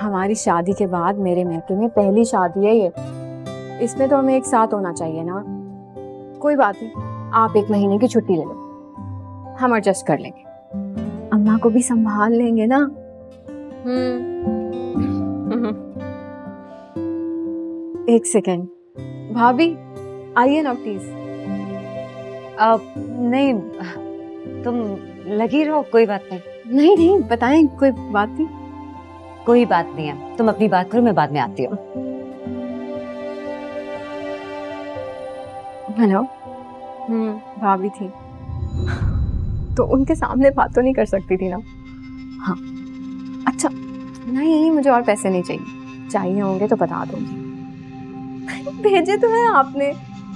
हमारी शादी के बाद मेरे मैके में पहली शादी है ये, इसमें तो हमें एक साथ होना चाहिए ना। कोई बात नहीं, आप 1 महीने की छुट्टी ले लो, हम एडजस्ट कर लेंगे। अम्मा को भी संभाल लेंगे ना। एक सेकेंड भाभी, आइए ना प्लीज। नहीं, तुम लगी रहो, कोई बात नहीं। नहीं नहीं बताएं, कोई बात नहीं। कोई बात नहीं है, तुम अपनी बात करो, मैं बाद में आती हूँ। हेलो। भाभी थी तो उनके सामने बात तो नहीं कर सकती थी ना। हाँ अच्छा, नहीं मुझे और पैसे नहीं चाहिए, चाहिए होंगे तो बता दूंगी। भेजे तो है आपने।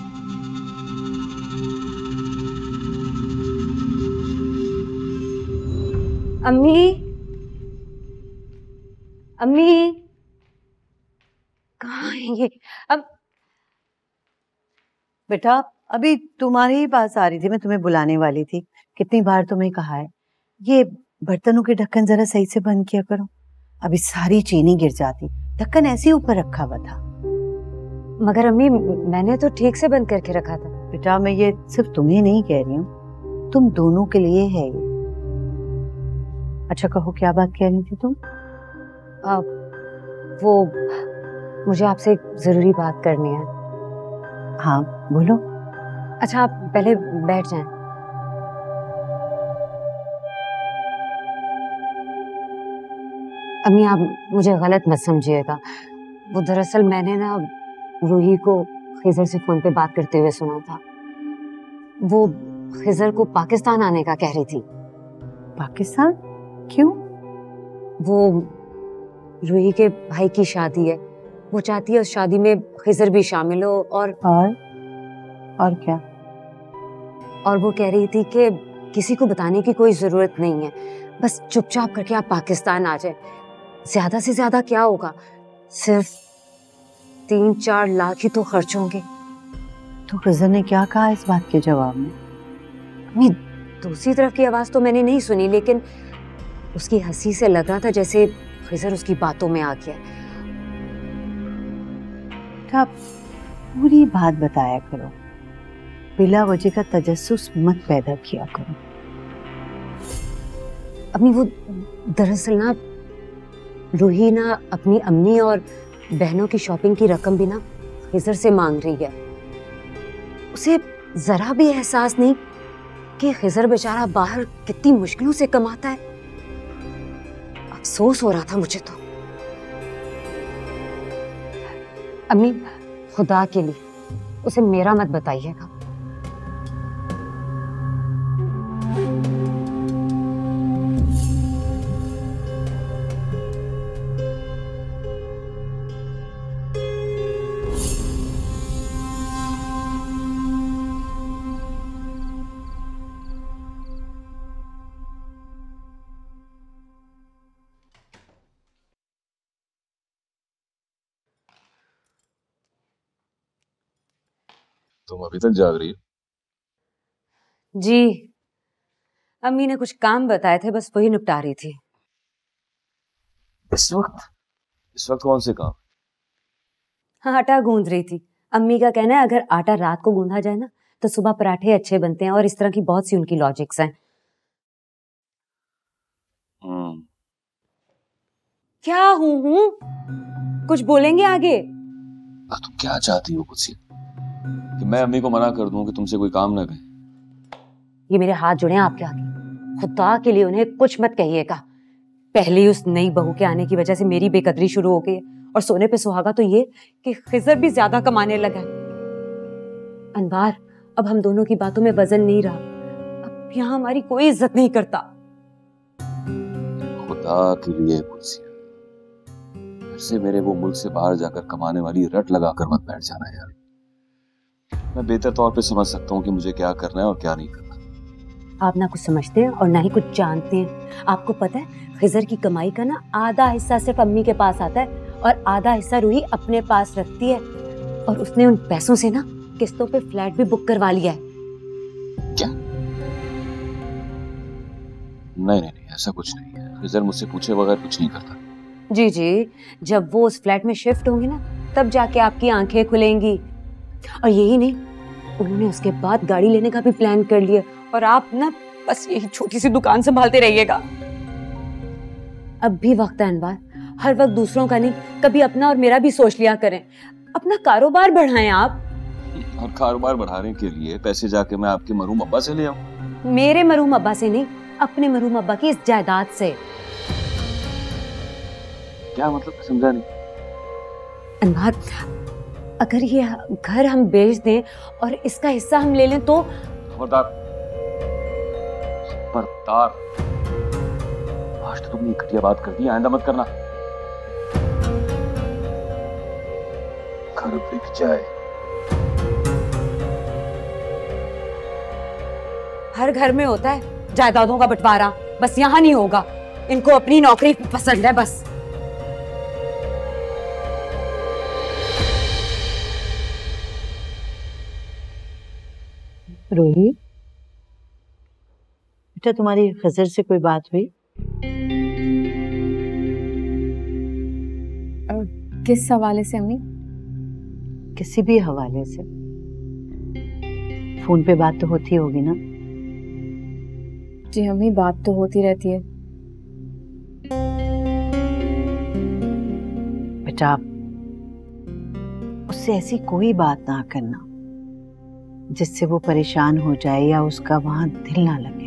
अम्मी, अम्मी कहाँ है ये? अब बेटा अभी तुम्हारे ही पास आ रही थी, मैं तुम्हें बुलाने वाली थी। कितनी बार तुम्हें कहा है ये बर्तनों के ढक्कन जरा सही से बंद किया करो, अभी सारी चीनी गिर जाती। ढक्कन ऐसे ही ऊपर रखा हुआ था। मगर अम्मी, मैंने तो ठीक से बंद करके रखा था। बेटा मैं ये सिर्फ तुम्हें नहीं कह रही हूँ, तुम दोनों के लिए है ये। अच्छा कहो, क्या बात कह रही थी तुम? वो मुझे आपसे एक जरूरी बात करनी है। हाँ बोलो। अच्छा आप पहले बैठ जाएं। अम्मी आप मुझे गलत मत समझिएगा, वो दरअसल मैंने ना रूही को खिजर से फोन पे बात करते हुए सुना था। वो खिजर को पाकिस्तान आने का कह रही थी। पाकिस्तान? क्यों? वो रूही के भाई की शादी है, वो चाहती है उस शादी में खिजर भी शामिल हो। और क्या? और वो कह रही थी कि किसी को बताने की कोई जरूरत नहीं है, बस चुपचाप करके आप पाकिस्तान आ जाए। ज्यादा से ज्यादा क्या होगा, सिर्फ 3-4 लाख ही तो खर्च होंगे। तो खिजर ने क्या कहा इस बात के जवाब में? नहीं, दूसरी तरफ की आवाज तो मैंने नहीं सुनी, लेकिन उसकी हंसी से लग रहा था जैसे खिजर उसकी बातों में आ गया। पूरी बात बताया करो, बिला वजह का तजस्सुस मत पैदा किया करो। अम्मी वो दरअसल ना रूही ना अपनी अम्मी और बहनों की शॉपिंग की रकम भी ना खिजर से मांग रही है। उसे जरा भी एहसास नहीं कि खिजर बेचारा बाहर कितनी मुश्किलों से कमाता है। अफसोस हो रहा था मुझे तो। अम्मी खुदा के लिए उसे मेरा मत बताइएगा। तुम अभी तक जाग रही हो? जी, अम्मी ने कुछ काम बताए थे, बस वही निपटा रही थी। इस वक्त कौन से काम? हाँ, आटा गूंद रही थी। अम्मी का कहना है अगर आटा रात को गूंदा जाए ना तो सुबह पराठे अच्छे बनते हैं, और इस तरह की बहुत सी उनकी लॉजिक्स हैं। क्या हूँ कुछ बोलेंगे आगे? तुम क्या चाहती हो कुछ कि मैं अम्मी को मना कर दूं कि तुमसे कोई काम ना कहे? ये मेरे हाथ जुड़े हैं आपके आगे, खुदा के लिए उन्हें कुछ मत कहिएगा। पहले उस नई बहू के आने की वजह से मेरी बेकदरी शुरू हो गई है, और सोने पे सुहागा तो ये कि खिजर भी ज्यादा कमाने लगा। अनवार, अब हम दोनों की बातों में वजन नहीं रहा, अब यहाँ हमारी कोई इज्जत नहीं करता। खुदा के लिए कुछ से मेरे वो मुल्क से बाहर जाकर कमाने वाली रट लगाकर मत बैठ जाना यार। मैं बेहतर तौर पे समझ सकता हूँ कि मुझे क्या करना है और क्या नहीं करना। आप ना कुछ समझते हैं और ना ही कुछ जानते हैं। आपको पता है खिजर की कमाई का ना आधा हिस्सा सिर्फ अम्मी के पास आता है और आधा हिस्सा रूही अपने पास रखती है, और उसने उन पैसों से ना किस्तों पे फ्लैट भी बुक करवा लिया है। क्या? नहीं, ऐसा कुछ नहीं है। खिजर मुझसे पूछे बगैर कुछ नहीं करता। जी जी, जब वो उस फ्लैट में शिफ्ट होंगी ना, तब जाके आपकी आंखें खुलेंगी। और यही नहीं, उन्होंने उसके बाद गाड़ी लेने का भी प्लान कर लिया, और आप ना बस यही छोटी सी दुकान संभालते रहिएगा। अब भी वक्त है अनवर, हर वक्त दूसरों का नहीं, कभी अपना और मेरा भी सोच लिया करें। अपना कारोबार बढ़ाएं आप। और कारोबार बढ़ाने के लिए पैसे जाके मैं आपके मरहूम अब्बा से ले आऊं? मेरे मरहूम अब्बा से नहीं, अपने मरहूम अब्बा की इस जायदाद से। क्या मतलब, समझा नहीं। अनवर, अगर ये घर हम बेच दें और इसका हिस्सा हम ले लें तो? खबरदार, खबरदार, आज तो तुमने घटिया बात कर दी, आइंदा मत करना। घर बिक जाए। हर घर में होता है जायदादों का बंटवारा, बस यहाँ नहीं होगा। इनको अपनी नौकरी पसंद है बस। रोही, बेटा तुम्हारी खजर से कोई बात हुई? किस हवाले से अम्मी? किसी भी हवाले से। फोन पे बात तो होती होगी ना? जी अम्मी, बात तो होती रहती है। बेटा, उससे ऐसी कोई बात ना करना जिससे वो परेशान हो जाए या उसका वहां दिल ना लगे।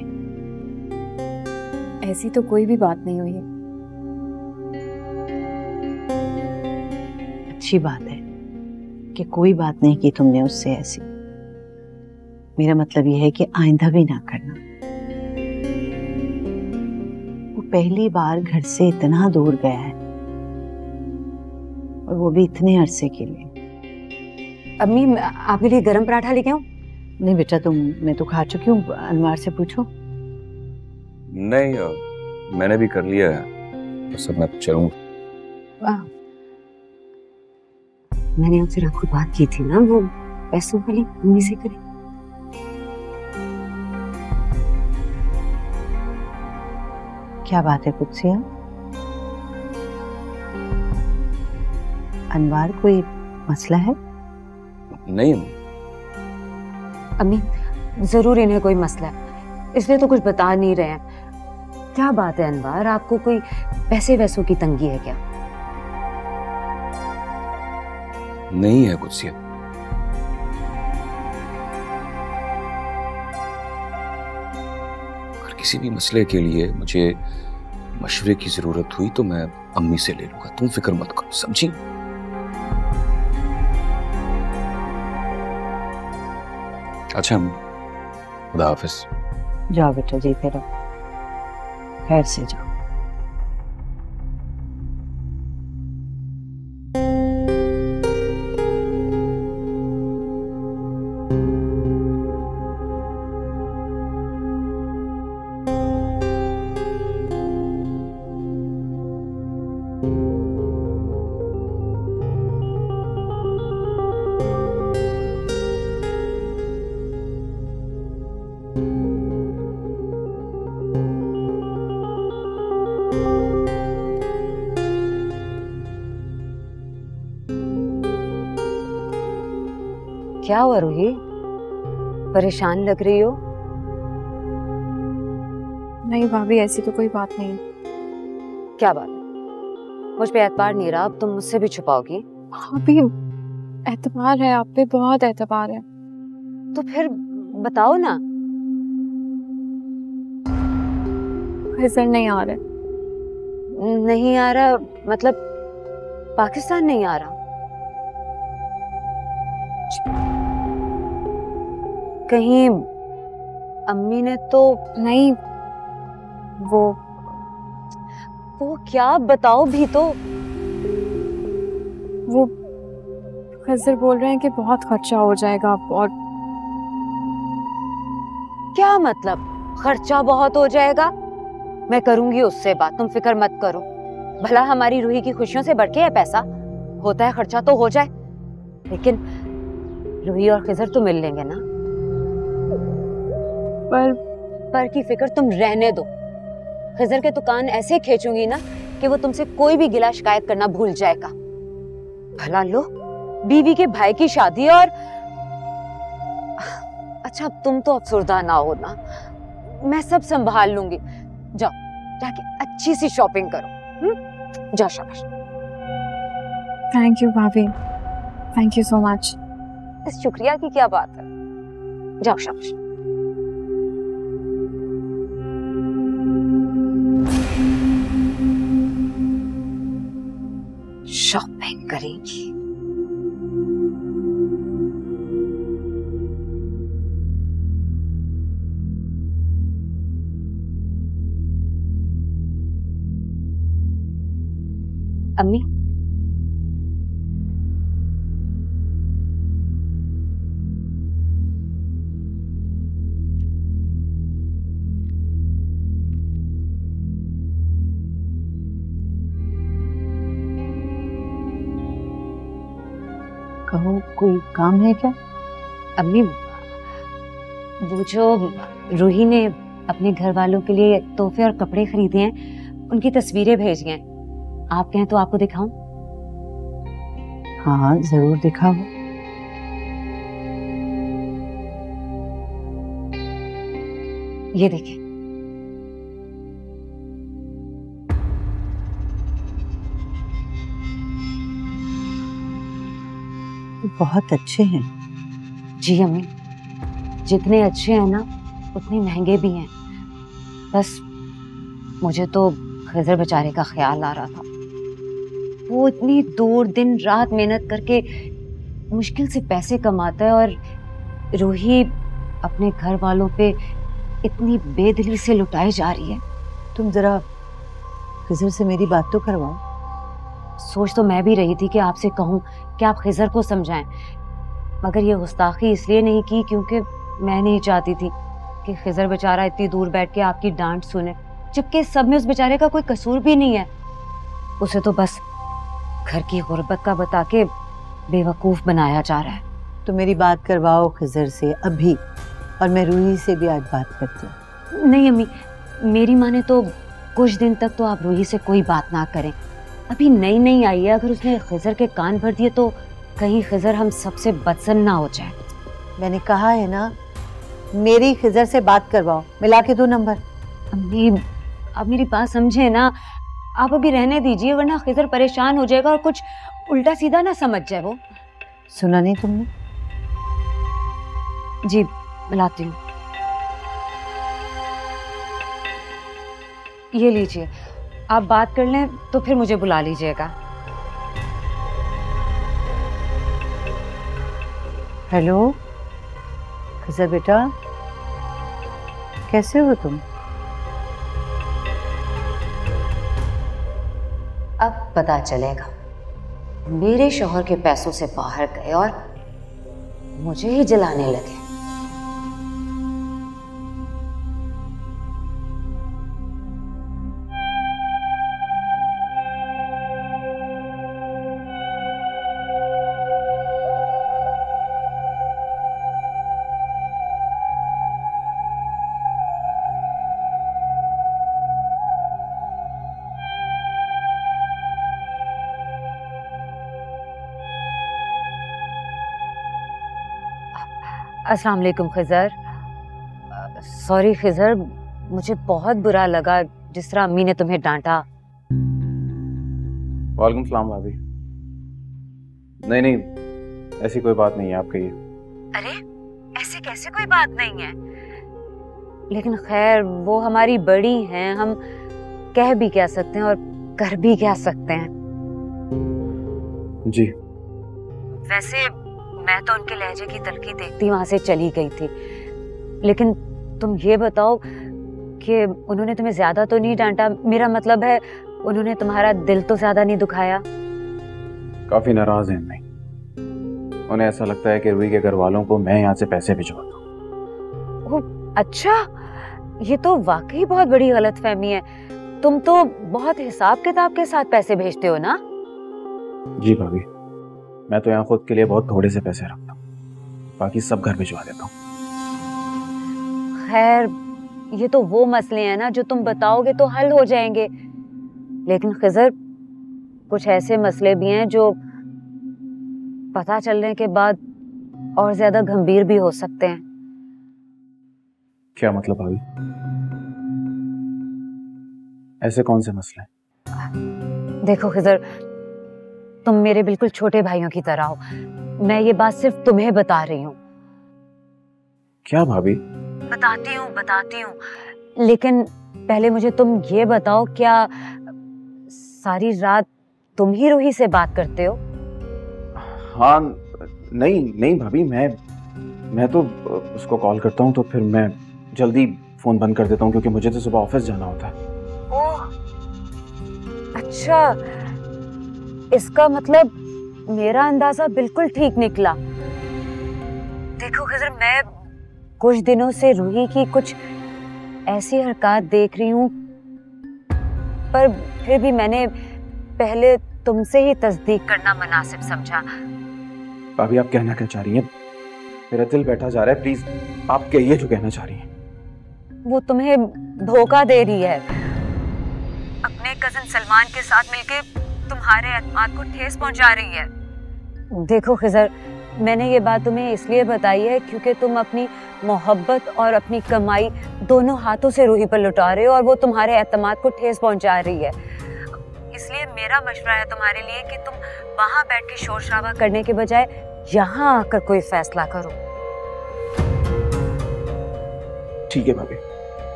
ऐसी तो कोई भी बात नहीं हुई है। अच्छी बात है कि कोई बात नहीं की तुमने उससे ऐसी। मेरा मतलब यह है कि आइंदा भी ना करना। वो पहली बार घर से इतना दूर गया है, और वो भी इतने अरसे के लिए। अम्मी, आपके लिए गरम पराठा लेके आऊं? नहीं बेटा, मैं तो खा चुकी हूँ, अनवर से पूछो। नहीं, मैंने भी कर लिया है, बस अब मैं चलूंगा। मैंने आपसे रात को बात की थी ना, वो पैसों वाली मम्मी से करें। क्या बात है कुत्सिया? अनवर, कोई मसला है? नहीं अम्मी, जरूर इन्हें कोई मसला है, इसलिए तो कुछ बता नहीं रहे हैं। क्या बात है अनवर, आपको कोई पैसे वैसों की तंगी है क्या? नहीं है कुछ। अगर किसी भी मसले के लिए मुझे मशवरे की जरूरत हुई तो मैं अम्मी से ले लूंगा, तुम फिक्र मत करो, समझी? अच्छा, खुदा हाफिज। जाओ बेटा, जीते रहो, खैर से जाओ। क्या हुआ रूही, परेशान लग रही हो? नहीं भाभी, ऐसी तो कोई बात नहीं है। क्या बात है? मुझ पे एतबार नहीं रहा, अब तुम मुझसे भी छुपाओगी? भाभी, एतबार है आप पे, बहुत एतबार है। तो फिर बताओ ना। खिजर नहीं आ रहा। नहीं आ रहा मतलब पाकिस्तान नहीं आ रहा? कहीं अम्मी ने तो नहीं, वो क्या, बताओ भी तो। वो खिजर बोल रहे हैं कि बहुत खर्चा हो जाएगा, और क्या मतलब खर्चा बहुत हो जाएगा? मैं करूंगी उससे बात, तुम फिक्र मत करो। भला हमारी रूही की खुशियों से बढ़ के है पैसा? होता है खर्चा तो हो जाए, लेकिन रूही और खिजर तो मिल लेंगे ना। पर की फिक्र तुम रहने दो। खिजर के तो कान ऐसे खींचूंगी ना कि वो तुमसे कोई भी गिला शिकायत करना भूल जाएगा। भला लो, बीवी के भाई की शादी और अच्छा तुम तो अफसरदा ना हो ना, मैं सब संभाल लूंगी। जाओ जाके अच्छी सी शॉपिंग करो। जाओ शाबाश। थैंक यू भाभी, थैंक यू सो मच। इस शुक्रिया की क्या बात है, जाओ शाबाश। शॉपिंग करेंगी। अम्मी, कहो कोई काम है क्या? अम्मी वो जो रूही ने अपने घर वालों के लिए तोहफे और कपड़े खरीदे हैं, उनकी तस्वीरें भेजी हैं। आप कहें तो आपको दिखाऊं? हाँ जरूर दिखाओ। ये देखें। बहुत अच्छे हैं। जी अम्मी, जितने अच्छे हैं ना उतने महंगे भी हैं। बस मुझे तो खिज़र बेचारे का ख्याल आ रहा था। वो इतनी दूर दिन रात मेहनत करके मुश्किल से पैसे कमाता है और रूही अपने घर वालों पे इतनी बेदिली से लुटाई जा रही है। तुम जरा खिज़र से मेरी बात तो करवाओ। सोच तो मैं भी रही थी कि आपसे कहूँ कि आप खिज़र को समझाएं, मगर ये गुस्ताखी इसलिए नहीं की क्योंकि मैं नहीं चाहती थी कि खिज़र बेचारा इतनी दूर बैठ के आपकी डांट सुने, जबकि सब में उस बेचारे का कोई कसूर भी नहीं है। उसे तो बस घर की गुर्बत का बता के बेवकूफ बनाया जा रहा है। तो मेरी बात करवाओ खिज़र से अभी, और मैं रूही से भी आज बात करती हूँ। नहीं अम्मी, मेरी माने तो कुछ दिन तक तो आप रूही से कोई बात ना करें। अभी नई नई आई है, अगर उसने खिज़र के कान भर दिए तो कहीं खिज़र हम सबसे बदसन ना हो जाए। मैंने कहा है ना, मेरी खिज़र से बात करवाओ। मिला के दो नंबर। अम्मी आप मेरी बात समझे ना, आप अभी रहने दीजिए, वरना खिज़र परेशान हो जाएगा और कुछ उल्टा सीधा ना समझ जाए वो। सुना नहीं तुमने? जी मिलाती हूँ। ये लीजिए, आप बात कर लें तो फिर मुझे बुला लीजिएगा। हेलो खिज़र बेटा, कैसे हो तुम? अब पता चलेगा, मेरे शौहर के पैसों से बाहर गए और मुझे ही जलाने लगे। अस्सलाम वालेकुम खिज़र। सॉरी खिज़र, मुझे बहुत बुरा लगा जिस तरह अम्मी ने तुम्हें डांटा। वालेकुम सलाम भाभी। नहीं नहीं, ऐसी कोई बात नहीं है, आप कहिए। अरे ऐसे कैसे कोई बात नहीं है? लेकिन खैर वो हमारी बड़ी हैं, हम कह भी क्या सकते हैं और कर भी क्या सकते हैं। जी वैसे मैं तो उनके लहजे की तलखी देखती वहां से चली गई थी, लेकिन तुम ये बताओ कि उन्होंने तुम्हें ज्यादा तो नहीं डांटा? मेरा मतलब है उन्होंने तुम्हारा दिल तो ज्यादा नहीं दुखाया? काफी नाराज हैं नहीं, उन्हें ऐसा लगता है कि रूही के घर वालों को मैं यहाँ से पैसे भिजवा दूं। ओह अच्छा, ये तो वाकई बहुत बड़ी गलतफहमी है। तुम तो बहुत हिसाब किताब के साथ पैसे भेजते हो ना? जी भाभी, मैं तो यहाँ खुद के लिए बहुत थोड़े से पैसे रखता हूँ, बाकी सब घर भिजवा देता हूँ। खैर ये तो वो मसले हैं ना जो तुम बताओगे तो हल हो जाएंगे, लेकिन खिजर कुछ ऐसे मसले भी हैं जो पता चलने के बाद और ज्यादा गंभीर भी हो सकते हैं। क्या मतलब भाभी? ऐसे कौन से मसले? देखो खिजर, तुम मेरे बिल्कुल छोटे भाइयों की तरह हो। मैं ये बात सिर्फ तुम्हें बता रही हूँ। क्या भाभी? बताती हूँ, लेकिन पहले मुझे तुम ये बताओ, क्या सारी रात तुम ही रूही से बात करते हो? हाँ, नहीं भाभी, मैं तो उसको कॉल करता हूँ तो फिर मैं जल्दी फोन बंद कर देता हूँ क्योंकि मुझे तो सुबह ऑफिस जाना होता है। ओह, अच्छा, इसका मतलब मेरा अंदाजा बिल्कुल ठीक निकला। देखो खिजर, मैं कुछ दिनों से रूही की कुछ ऐसी हरकत देख रही हूँ, पर फिर भी मैंने पहले तुमसे ही तस्दीक करना मुनासिब समझा। भाभी, आप कहना क्या चाह रही हैं? मेरा दिल बैठा जा रहा है, प्लीज आप कहिए जो कहना चाह रही हैं। वो तुम्हें धोखा दे रही है। अपने कजन सलमान के साथ मिलके तुम्हारे एतमाद को ठेस पहुंचा रही है। देखो खिजर, मैंने ये बात तुम्हें इसलिए बताई है क्योंकि तुम अपनी मोहब्बत और अपनी कमाई दोनों हाथों से रूही पर लुटा रहे हो और वो तुम्हारे एतमाद को ठेस पहुंचा रही है। इसलिए मेरा मशवरा है तुम्हारे लिए कि तुम वहां बैठ के शोर शराबा करने के बजाय यहाँ आकर कोई फैसला करो। ठीक है भाभी।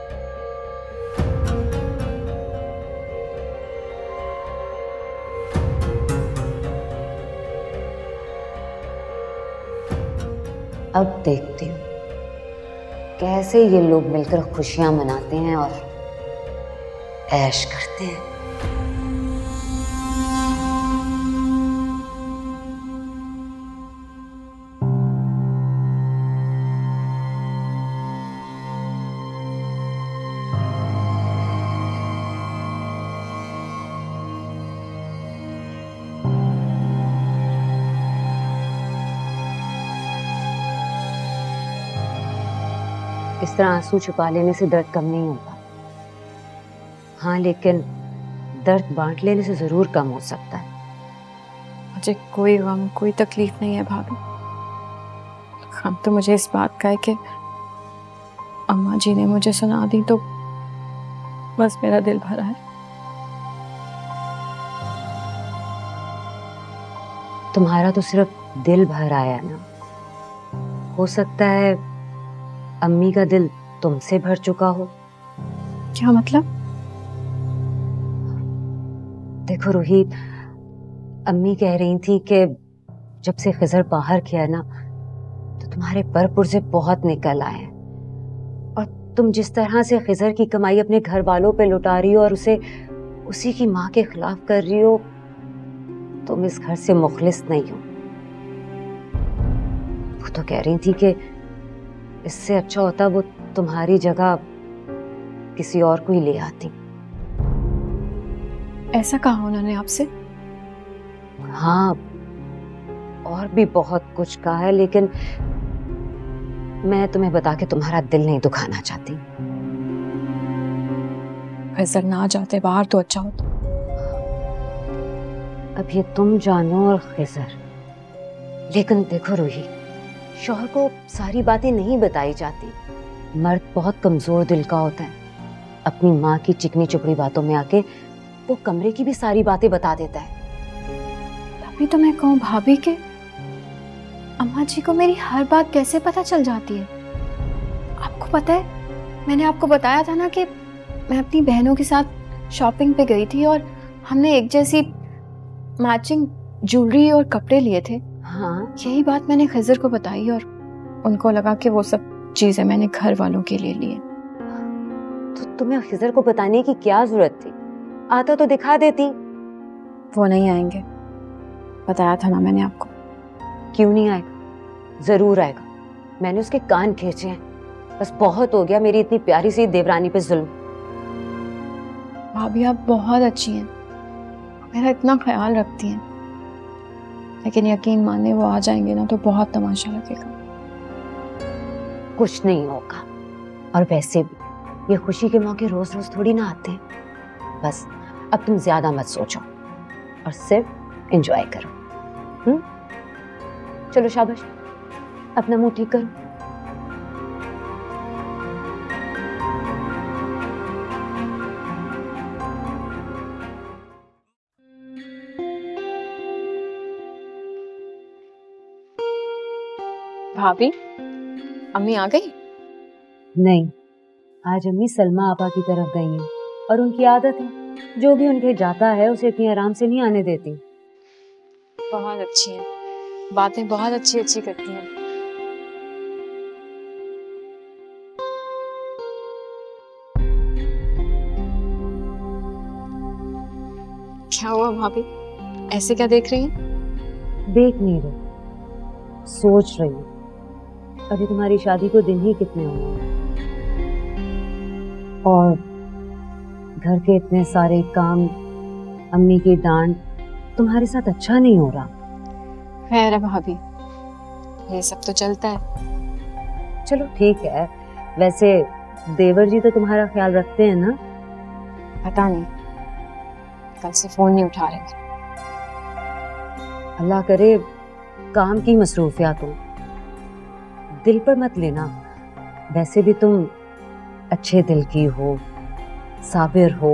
अब देखती हूँ कैसे ये लोग मिलकर खुशियां मनाते हैं और ऐश करते हैं। इस तरह आंसू छुपा लेने से दर्द कम नहीं होता। हाँ, लेकिन दर्द बांट लेने से जरूर कम हो सकता है। मुझे कोई गम, कोई तकलीफ नहीं है भाभी। हम तो मुझे इस बात का है कि अम्मा जी ने मुझे सुना दी तो बस मेरा दिल भरा है। तुम्हारा तो सिर्फ दिल भर आया ना, हो सकता है अम्मी का दिल तुमसे भर चुका हो। क्या मतलब? देखो रूही, अम्मी कह रही थी कि जब से खिजर बाहर गया ना तो तुम्हारे पर पुर्जे बहुत निकल आए हैं और तुम जिस तरह से खिजर की कमाई अपने घर वालों पे लुटा रही हो और उसे उसी की माँ के खिलाफ कर रही हो, तुम इस घर से मुखलिस नहीं हो। वो तो कह रही थी कि इससे अच्छा होता वो तुम्हारी जगह किसी और को ही ले आती। ऐसा कहा उन्होंने आपसे? हाँ, और भी बहुत कुछ कहा है, लेकिन मैं तुम्हें बता के तुम्हारा दिल नहीं दुखाना चाहती। खिजर ना जाते बाहर तो अच्छा होता। अब ये तुम जानो और खिजर, लेकिन देखो रूही, शौहर को सारी बातें नहीं बताई जाती। मर्द बहुत कमजोर दिल का होता है। अपनी माँ की चिकनी चुपड़ी बातों में आके वो कमरे की भी सारी बातें बता देता है। तभी तो मैं कहूँ भाभी के अम्मा जी को मेरी हर बात कैसे पता चल जाती है। आपको पता है, मैंने आपको बताया था ना कि मैं अपनी बहनों के साथ शॉपिंग पे गई थी और हमने एक जैसी मैचिंग ज्वेलरी और कपड़े लिए थे। हाँ, यही बात मैंने खिजर को बताई और उनको लगा कि वो सब चीजें मैंने घर वालों के लिए लिए। तो तुम्हें खिजर को बताने की क्या जरूरत थी? आता तो दिखा देती। वो नहीं आएंगे, बताया था ना मैंने आपको। क्यों नहीं आएगा? जरूर आएगा। मैंने उसके कान खींचे हैं। बस बहुत हो गया मेरी इतनी प्यारी सी देवरानी पे जुल्म। भाभी आप बहुत अच्छी हैं, मेरा इतना ख्याल रखती हैं, लेकिन यकीन माने वो आ जाएंगे ना तो बहुत तमाशा लगेगा। कुछ नहीं होगा। और वैसे भी ये खुशी के मौके रोज रोज थोड़ी ना आते हैं। बस अब तुम ज्यादा मत सोचो और सिर्फ एंजॉय करो। चलो शाबाश, अपना मुंह ठीक करो। भाभी, अम्मी आ गई? नहीं, आज अम्मी सलमा आपा की तरफ गई हैं और उनकी आदत है, जो भी उनके जाता है उसे इतनी आराम से नहीं आने देती। बहुत अच्छी हैं, बातें बहुत अच्छी अच्छी करती हैं। क्या हुआ भाभी, ऐसे क्या देख रही हैं? देख नहीं रही, सोच रही हूँ। अभी तुम्हारी शादी को दिन ही कितने हुए हैं और घर के इतने सारे काम, अम्मी की डांट, तुम्हारे साथ अच्छा नहीं हो रहा। खैर है भाभी, ये सब तो चलता है। चलो ठीक है, वैसे देवर जी तो तुम्हारा ख्याल रखते हैं ना? पता नहीं, कल से फोन नहीं उठा रहे। अल्लाह करे काम की मसरूफियात हो, दिल पर मत लेना। वैसे भी तुम अच्छे दिल की हो, साबिर हो।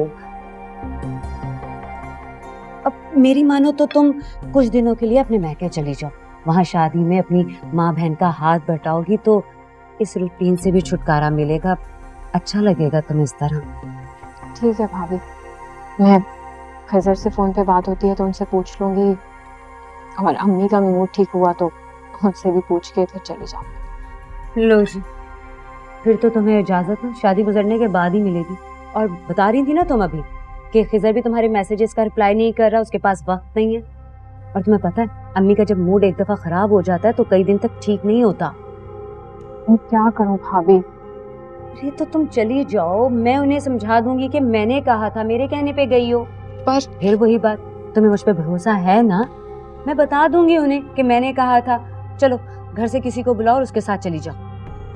अब मेरी मानो तो तुम कुछ दिनों के लिए अपने मैके चली जाओ, वहां शादी में अपनी माँ बहन का हाथ बटाओगी तो इस रूटीन से भी छुटकारा मिलेगा, अच्छा लगेगा तुम्हें इस तरह। ठीक है भाभी, मैं खजर से फोन पे बात होती है तो उनसे पूछ लूंगी, और अम्मी का मूड ठीक हुआ तो उनसे भी पूछ के फिर चली जाऊंगी। लो जी, फिर तो तुम्हें इजाजत ना शादी गुजरने के बाद ही मिलेगी। और बता रही थी ना तुम अभी कि खिजर भी तुम्हारे मैसेजेस का रिप्लाई नहीं कर रहा, उसके पास वक्त नहीं है। और तुम्हें पता है अम्मी का जब मूड एक दफा खराब हो जाता है तो कई दिन तक ठीक नहीं होता। मैं क्या करूं भाभी? अरे तो तुम चली जाओ, मैं उन्हें समझा दूंगी कि मैंने कहा था, मेरे कहने पे गई हो। पर फिर वही बात, तुम्हें मुझ पे भरोसा है ना? मैं बता दूंगी उन्हें कि मैंने कहा था। चलो घर से किसी को बुलाओ और उसके साथ चली जाओ।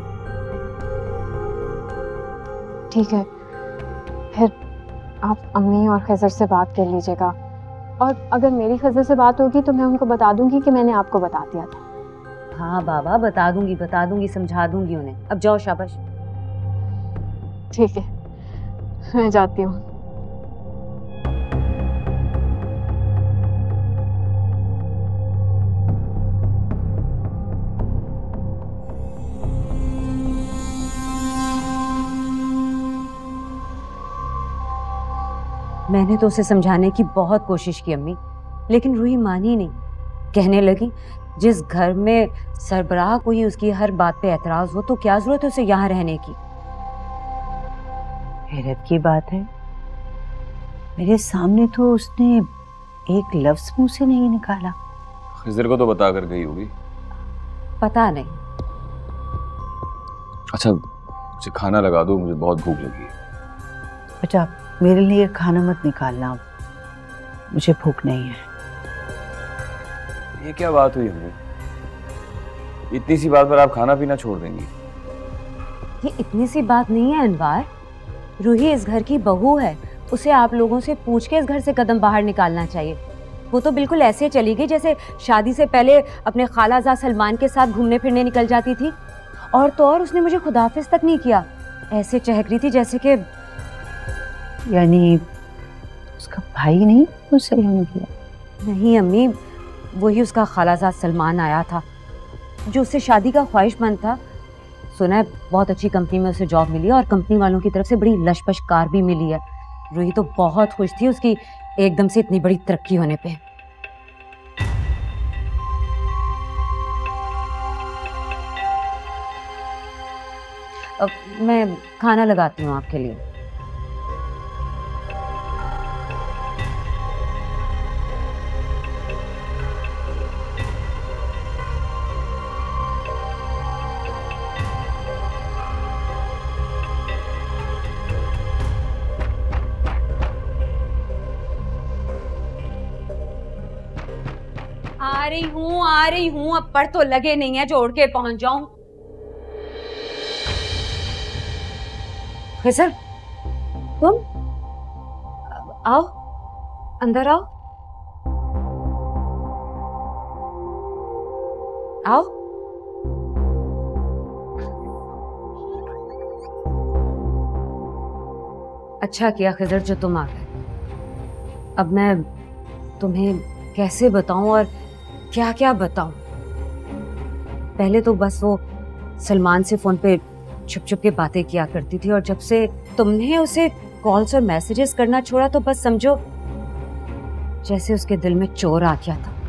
ठीक है, फिर आप अम्मी और खजर से बात कर लीजिएगा, और अगर मेरी खजर से बात होगी तो मैं उनको बता दूंगी कि मैंने आपको बता दिया था। हाँ बाबा, बता दूंगी, समझा दूंगी उन्हें। अब जाओ, शाबाश। ठीक है, मैं जाती हूँ। मैंने तो उसे समझाने की बहुत कोशिश की अम्मी, लेकिन रूही मानी नहीं। कहने लगी जिस घर में सरबराह को ही उसकी हर बात पे एतराज हो तो क्या जरूरत है उसे यहाँ रहने की। हैरत की बात है, मेरे सामने तो उसने एक लफ्ज मुंह से नहीं निकाला। खिजर को तो बता कर गई होगी। पता नहीं। अच्छा मुझे खाना लगा दो, मुझे बहुत भूख लगी है। अच्छा मेरे लिए खाना मत निकालना, मुझे भूख नहीं है। ये क्या बात हुई हमें? इतनी सी बात पर आप खाना पीना छोड़ देंगी? ये इतनी सी बात नहीं है अनवार, रूही इस घर की बहू है, उसे आप लोगों से पूछ के इस घर से कदम बाहर निकालना चाहिए। वो तो बिल्कुल ऐसे चली गई जैसे शादी से पहले अपने खालाजा सलमान के साथ घूमने फिरने निकल जाती थी, और तो और उसने मुझे खुदाफिज तक नहीं किया। ऐसे चहक रही थी जैसे कि यानी उसका भाई नहीं मुझसे लेने किया? नहीं अम्मी, वही उसका खालाजाद सलमान आया था जो उससे शादी का ख्वाहिशमंद था। सुना है बहुत अच्छी कंपनी में उसे जॉब मिली है और कंपनी वालों की तरफ से बड़ी लशपश कार भी मिली है। रूही तो बहुत खुश थी उसकी एकदम से इतनी बड़ी तरक्की होने पे। अब मैं खाना लगाती हूँ आपके लिए। आ रही हूँ, अब पर तो लगे नहीं है जो उड़ के पहुंच जाऊं। खिजर तुम आओ। अंदर आओ। आओ। अच्छा किया खिजर जो तुम आ गए। अब मैं तुम्हें कैसे बताऊं और क्या क्या बताऊं। पहले तो बस वो सलमान से फोन पे छुप छुप के बातें किया करती थी, और जब से तुमने उसे कॉल्स और मैसेजेस करना छोड़ा तो बस समझो जैसे उसके दिल में चोर आ गया था।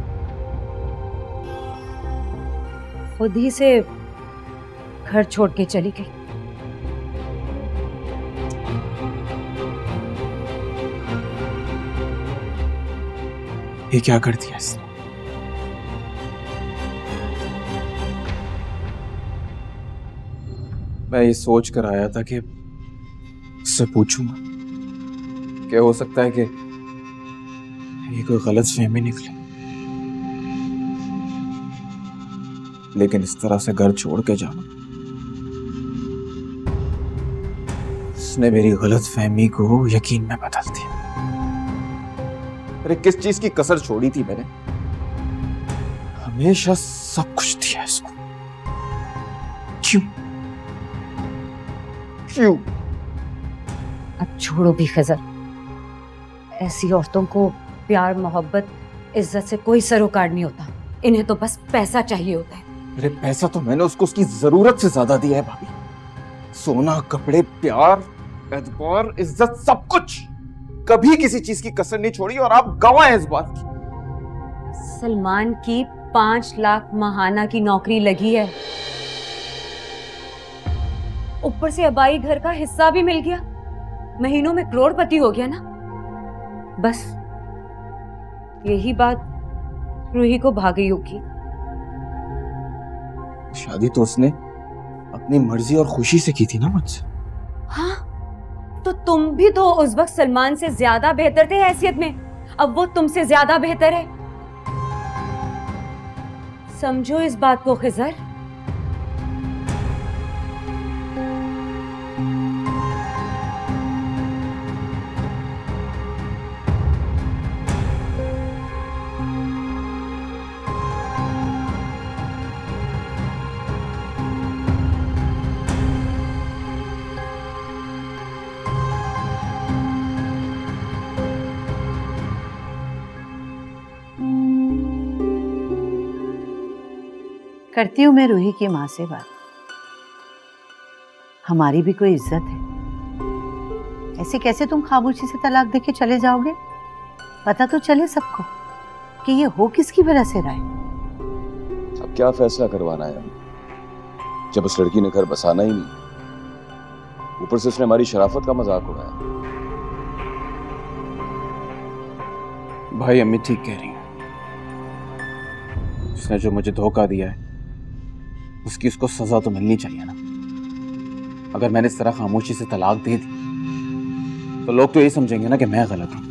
खुद ही से घर छोड़ के चली गई। ये क्या कर दिया इसने? मैं ये सोच कर आया था कि उससे पूछूंगा, क्या हो सकता है कि ये कोई गलत फहमी निकले, लेकिन इस तरह से घर छोड़ के जाना, उसने मेरी गलत फहमी को यकीन में बदल दिया। अरे किस चीज की कसर छोड़ी थी मैंने? हमेशा सब कुछ दिया इसको, क्यों क्यों? अब छोड़ो भी खिजर, ऐसी औरतों को प्यार मोहब्बत इज्जत से कोई सरोकार नहीं होता। इन्हें तो बस पैसा चाहिए होता है। अरे पैसा तो मैंने उसको उसकी जरूरत से ज्यादा दिया है भाभी। सोना, कपड़े, प्यार, एतबार, इज्जत, सब कुछ। कभी किसी चीज की कसर नहीं छोड़ी, और आप गवाह हैं इस बात की। सलमान की 5 लाख माहाना की नौकरी लगी है, ऊपर से अबाई घर का हिस्सा भी मिल गया, महीनों में करोड़पति हो गया ना। बस यही बात रूही को भा गई होगी। शादी तो उसने अपनी मर्जी और खुशी से की थी ना मुझसे। हाँ, तो तुम भी तो उस वक्त सलमान से ज्यादा बेहतर थे हैसियत में, अब वो तुमसे ज्यादा बेहतर है। समझो इस बात को खिजर। करती हूँ मैं रूही की माँ से बात। हमारी भी कोई इज्जत है, ऐसे कैसे तुम खामोशी से तलाक देके चले जाओगे? पता तो चले सबको कि ये हो किसकी वजह से रहा है। अब क्या फैसला करवाना है जब उस लड़की ने घर बसाना ही नहीं, ऊपर से उसने हमारी शराफत का मजाक उड़ाया। भाई अम्मी ठीक कह रही है, उसने जो मुझे धोखा दिया है उसकी उसको सजा तो मिलनी चाहिए ना। अगर मैंने इस तरह खामोशी से तलाक दे दी तो लोग तो यही समझेंगे ना कि मैं गलत हूं।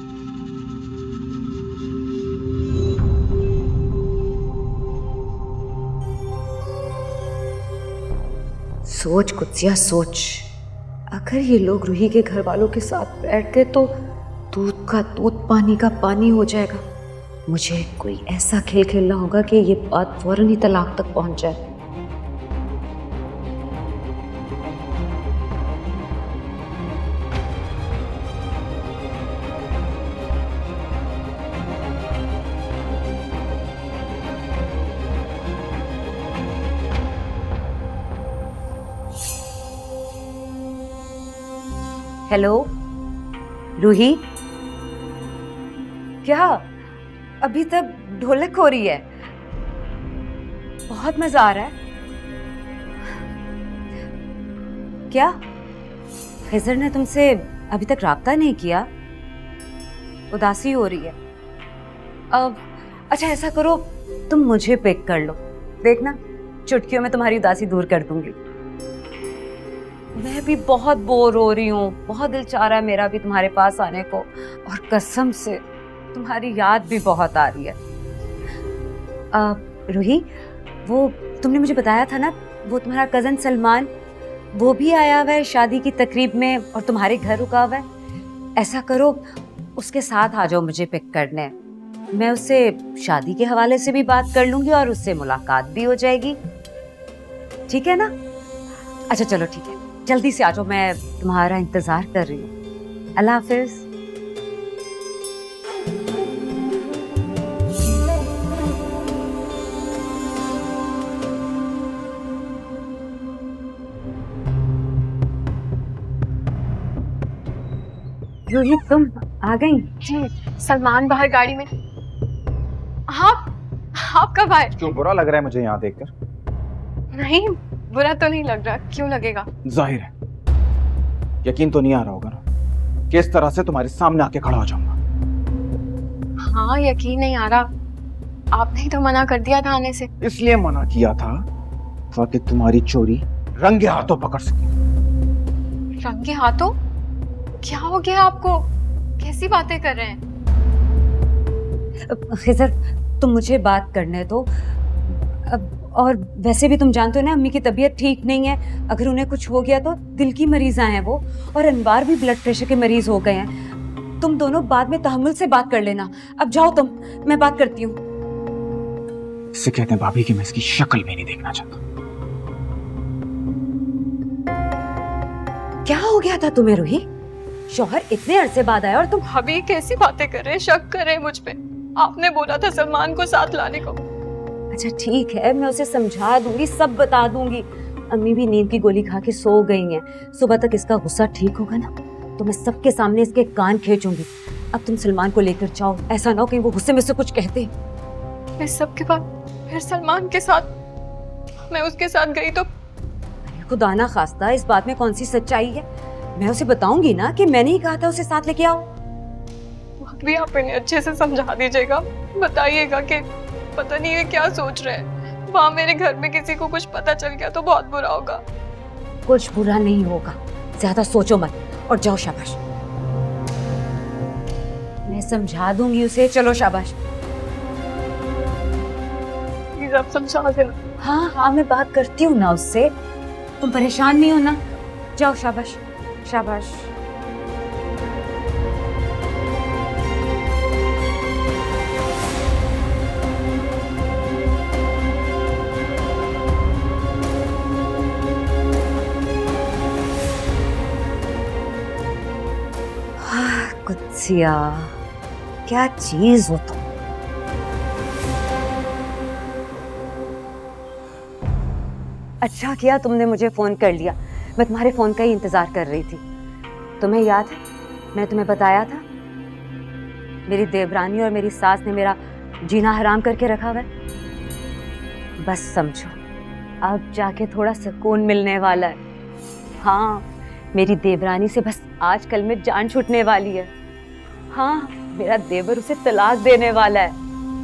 सोच कुत्सिया सोच, अगर ये लोग रूही के घर वालों के साथ बैठ गए तो दूध का दूध पानी का पानी हो जाएगा। मुझे कोई ऐसा खेल खेलना होगा कि ये बात फौरन ही तलाक तक पहुंच जाए। हेलो रूही, क्या अभी तक ढोलक हो रही है? बहुत मजा आ रहा है। क्या खिजर ने तुमसे अभी तक राब्ता नहीं किया? उदासी हो रही है। अब अच्छा ऐसा करो, तुम मुझे पिक कर लो, देखना चुटकियों में तुम्हारी उदासी दूर कर दूंगी। मैं भी बहुत बोर हो रही हूँ, बहुत दिल चाह रहा है मेरा भी तुम्हारे पास आने को, और कसम से तुम्हारी याद भी बहुत आ रही है। रूही, वो तुमने मुझे बताया था ना, वो तुम्हारा कजन सलमान, वो भी आया हुआ है शादी की तकरीब में और तुम्हारे घर रुका हुआ है। ऐसा करो उसके साथ आ जाओ मुझे पिक करने। मैं उससे शादी के हवाले से भी बात कर लूंगी और उससे मुलाकात भी हो जाएगी, ठीक है ना? अच्छा चलो ठीक है, जल्दी से आ जाओ, मैं तुम्हारा इंतजार कर रही हूँ। अल्लाह हाफिज। रूही तुम आ गई? जी, सलमान बाहर गाड़ी में। आप कब आए? क्यों बुरा लग रहा है मुझे यहाँ देखकर? नहीं, बुरा तो नहीं लग रहा, क्यों लगेगा? जाहिर है, यकीन तो नहीं आ रहा होगा ना कि इस तरह से तुम्हारे सामने आके खड़ा हो जाऊंगा। हाँ, यकीन नहीं आ रहा, आपने ही तो मना कर दिया था आने से। इसलिए मना किया था ताकि तुम्हारी चोरी रंगे हाथों पकड़ सके। रंगे हाथों? क्या हो गया आपको? कैसी बातें कर रहे हैं? खिजर तुम मुझे बात करने दो। और वैसे भी तुम जानते हो ना अम्मी की तबीयत ठीक नहीं है, अगर उन्हें कुछ हो गया तो दिल की मरीजा हैं वो, और अनवार भी ब्लड प्रेशर के मरीज हो गए हैं। तुम दोनों बाद में तहम्मुल से बात कर लेना। अब जाओ तुम, मैं बात करती हूँ। इसे कहते हैं भाभी कि मैं इसकी शक्ल भी नहीं देखना चाहता। क्या हो गया था तुम्हें रूही? शौहर इतने अरसे बाद आया और तुम भाभी कैसी बातें कर रहे हैं? शक कर रहे हैं मुझ पे? आपने बोला था सलमान को साथ लाने को। अच्छा ठीक है, मैं उसे समझा दूंगी, सब बता दूंगी। अम्मी भी नींद की गोली खा के सो गई हैं, सुबह तक इसका गुस्सा ठीक होगा ना तो मैं सबके सामने इसके कान खींचूंगी। अब तुम सलमान को लेकर जाओ, ऐसा ना हो कहीं वो गुस्से में से कुछ कहते। इस सब के बाद फिर सलमान के साथ मैं उसके साथ गई तो? खुदा ना खास्ता, इस बात में कौन सी सच्चाई है? मैं उसे बताऊंगी ना कि मैंने ही कहा था उसे साथ लेके आओ। भी आप इन्हें अच्छे से समझा दीजिएगा, बताइएगा कि पता नहीं है क्या सोच रहे हैं। वहाँ मेरे घर में किसी को कुछ पता चल गया तो बहुत बुरा होगा। कुछ बुरा नहीं होगा, ज्यादा सोचो मत और जाओ। शाबाश, मैं समझा दूंगी उसे। चलो शाबाश। प्लीज आप समझा देना। हाँ हाँ, मैं बात करती हूँ ना उससे, तुम परेशान नहीं हो ना। जाओ शाबाश शाबाश। कुत्सिया, क्या चीज हो तुम। अच्छा किया तुमने मुझे फोन कर लिया, मैं तुम्हारे फोन का ही इंतजार कर रही थी। तुम्हें याद है मैं तुम्हें बताया था मेरी देवरानी और मेरी सास ने मेरा जीना हराम करके रखा हुआ है। बस समझो अब जाके थोड़ा सुकून मिलने वाला है। हाँ, मेरी देवरानी से बस आजकल में जान छूटने वाली है। हाँ, मेरा देवर उसे तलाक देने वाला है।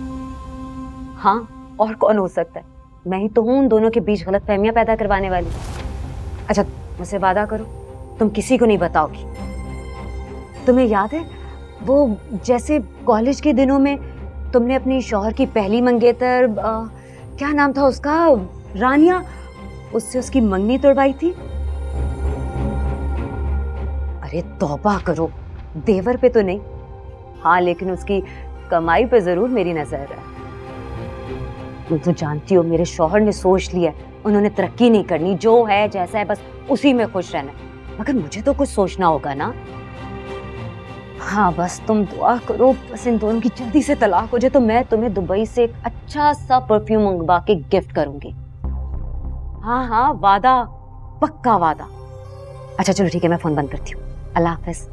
हाँ, और कौन हो सकता है? मैं ही तो हूँ उन दोनों के बीच गलतफहमियां पैदा करवाने वाली। अच्छा, मुझसे वादा करो तुम किसी को नहीं बताओगी। तुम्हें याद है वो जैसे कॉलेज के दिनों में तुमने अपनी शौहर की पहली मंगेतर क्या नाम था उसका, रानिया, उससे उसकी मंगनी तोड़वाई थी? अरे तौबा करो, देवर पे तो नहीं, हाँ लेकिन उसकी कमाई पे जरूर मेरी नजर है। तुम तो जानती हो मेरे शौहर ने सोच लिया, उन्होंने तरक्की नहीं करनी, जो है जैसा है बस उसी में खुश रहना। मगर मुझे तो कुछ सोचना होगा ना। हाँ बस तुम दुआ करो बस इन दोनों की जल्दी से तलाक हो जाए तो मैं तुम्हें दुबई से एक अच्छा सा परफ्यूम मंगवा के गिफ्ट करूंगी। हाँ हाँ, वादा, पक्का वादा। अच्छा चलो ठीक है, मैं फोन बंद करती हूँ। अल्लाह हाफिज।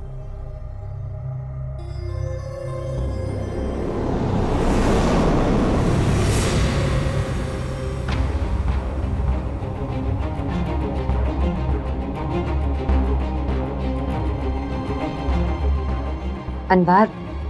अनवार,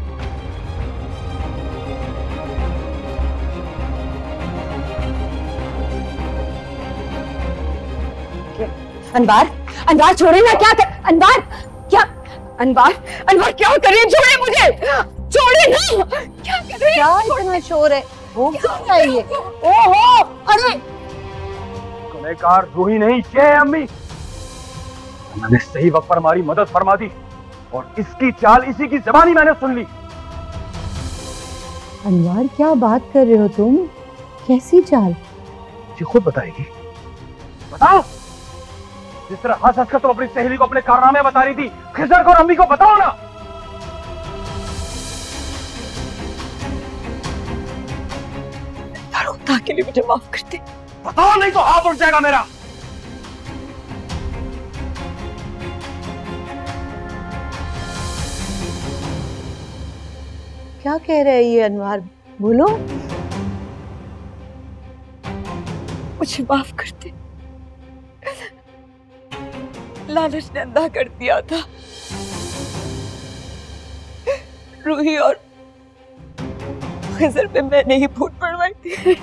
अनवार, अनवार छोड़े ना। क्या कर अनवार, क्या अनवार, अनवार क्या कर रही है? छोड़े मुझे, छोड़े ना। क्या कर रही है? क्या इतना शोर है? वो क्या है ये? ओहो, अरे गुनहगार रूही नहीं, ये है अम्मी। मैंने सही वक्त पर हमारी मदद फरमा दी। और इसकी चाल इसी की ज़बानी मैंने सुन ली। अनवर, क्या बात कर रहे हो तुम? कैसी चाल? ये खुद बताएगी। बताओ, जिस तरह हंस हंस कर तुम अपनी सहेली को अपने कारनामे बता रही थी, खिजर को और अम्मी को बताओ ना। खुदा के लिए मुझे माफ कर दे। बताओ, नहीं तो हाथ उठ जाएगा मेरा। क्या कह रहे हैं ये अनवर? बोलो। मुझे माफ कर दे। लालच ने अंधा कर दिया था। रूही और खिजर पे मैंने ही फूट पड़वाई थी।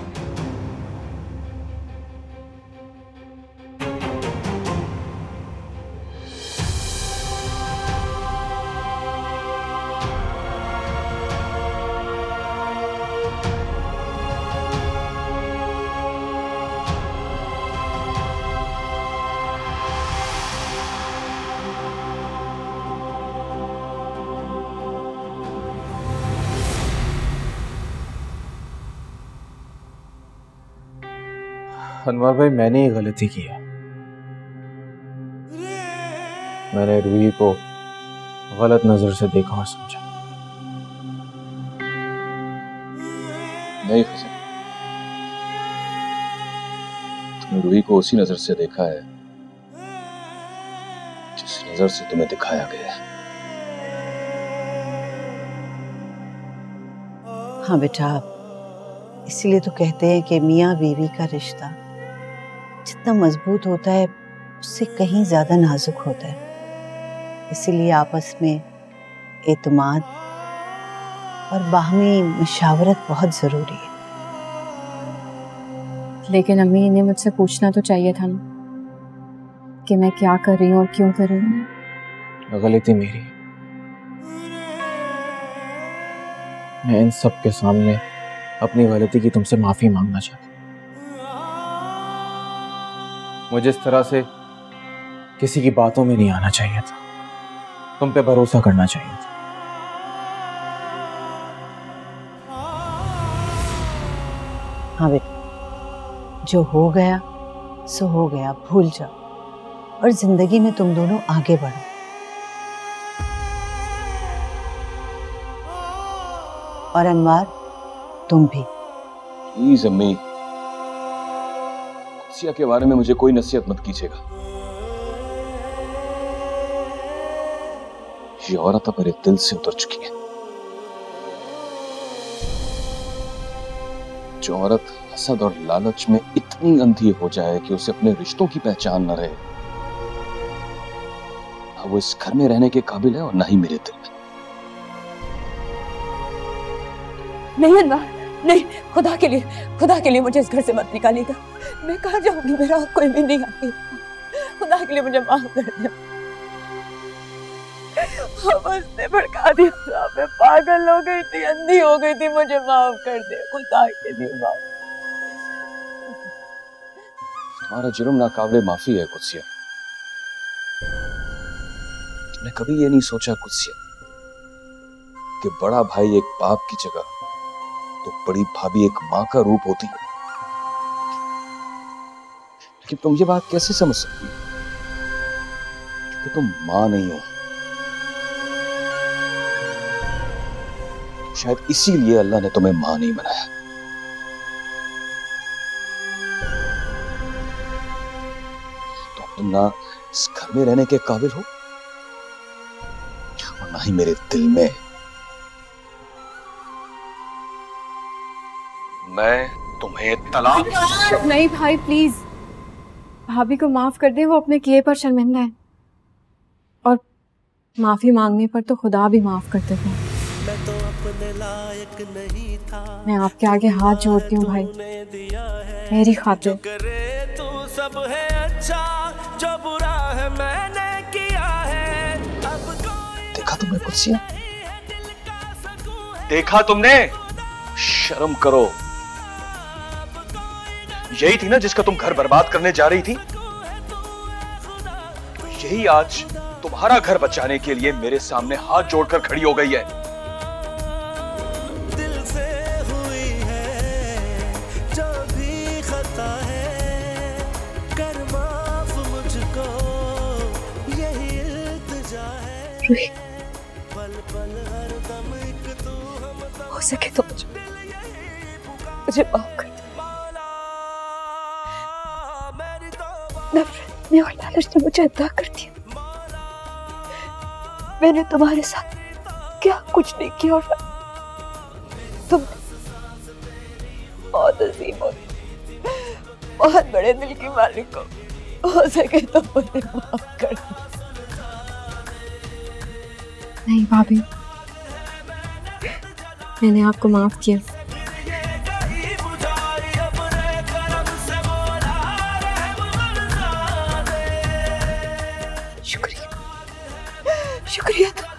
अनवर भाई, मैंने ही गलती की है। मैंने रूही को गलत नजर से देखा और समझा। नहीं खिजर, तुमने रूही को उसी नजर से देखा है जिस नजर से तुम्हें दिखाया गया है। हाँ बेटा, इसीलिए तो कहते हैं कि मियाँ बीवी का रिश्ता जितना मजबूत होता है उससे कहीं ज्यादा नाजुक होता है। इसीलिए आपस में एतमाद और बाहमी मशावरत बहुत जरूरी है। लेकिन अम्मी, इन्हें मुझसे पूछना तो चाहिए था ना कि मैं क्या कर रही हूँ और क्यों कर रही हूँ। गलती मेरी है। मैं इन सब के सामने अपनी गलती की तुमसे माफी मांगना चाहता हूँ। मुझे इस तरह से किसी की बातों में नहीं आना चाहिए था। तुम पे भरोसा करना चाहिए था। हाँ बेटा, जो हो गया सो हो गया, भूल जाओ और जिंदगी में तुम दोनों आगे बढ़ो। और अनवर, तुम भी। प्लीज अम्मी, कुत्सिया के बारे में मुझे कोई नसीहत मत कीजिएगा। ये औरत अब मेरे दिल से उतर चुकी है। जो औरत हसद और लालच में इतनी अंधी हो जाए कि उसे अपने रिश्तों की पहचान न रहे, ना वो इस घर में रहने के काबिल है और ना ही मेरे दिल में। नहीं अनवर, नहीं, खुदा के लिए मुझे इस घर से मत निकालिएगा। मैं कहाँ जाऊंगी? मेरा कोई भी नहीं आती। खुदा के लिए मुझे माफ कर दे। उसने भड़का दिया था, मैं पागल हो गई थी, अंधी हो गई थी। मुझे माफ कर दे, खुदा के लिए माफ। तुम्हारा जुर्म नाकाबिले माफी है कुत्सिया। तुमने कभी ये नहीं सोचा कुत्सिया कि बड़ा भाई एक बाप की जगह तो बड़ी भाभी एक मां का रूप होती है। लेकिन तुम ये बात कैसे समझ सकती हो कि तुम मां नहीं हो? शायद इसीलिए अल्लाह ने तुम्हें मां नहीं बनाया। तो तुम ना इस घर में रहने के काबिल हो और ना ही मेरे दिल में। मैं तुम्हें तलाक। नहीं भाई, प्लीज भाभी को माफ कर दे। वो अपने किए पर शर्मिंदा है और माफी मांगने पर तो खुदा भी माफ कर देता है। मैं आपके आगे हाथ जोड़ती हूँ भाई, मेरी खातिर। सब है अच्छा, जो बुरा है मैंने किया है। देखा तुमने कुत्सिया? देखा तुमने? शर्म करो। यही थी ना जिसका तुम घर बर्बाद करने जा रही थी? यही आज तुम्हारा घर बचाने के लिए मेरे सामने हाथ जोड़कर खड़ी हो गई है। दिल से हुई है जो भी खता है, कर माफ मुझको, यही इल्तिजा है। पल पल हर दम एक तू हम हो सके तो मुझे माफ कर दो। नफरत में और लालच ने मुझे अंधा कर दिया। मैंने तुम्हारे साथ क्या कुछ नहीं किया और तुम बहुत अजीब हो, बहुत बड़े दिल की मालिक हो सके तो मुझे माफ कर दो। नहीं भाभी, मैंने आपको माफ किया। शुक्रिया, शुक्रिया।